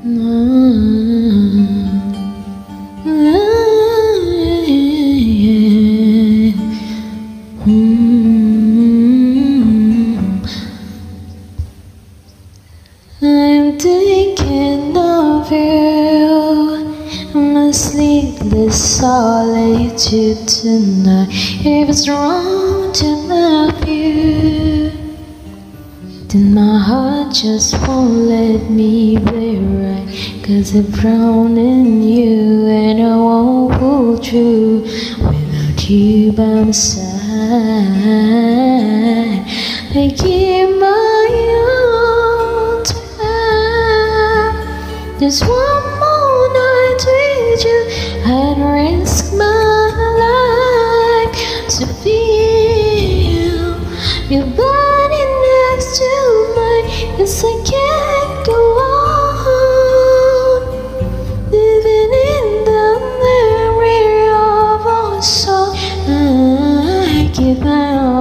I'm thinking of you, my sleepless solitude tonight. If it's wrong to love you, then my heart just won't let me be right. 'Cause I'm drowning you and I won't pull through without you by my side. I give my all to have just one more night with you. I'd risk my life to feel your body next to mine. 'Cause I can't go on living in the memory of our song. I give my all.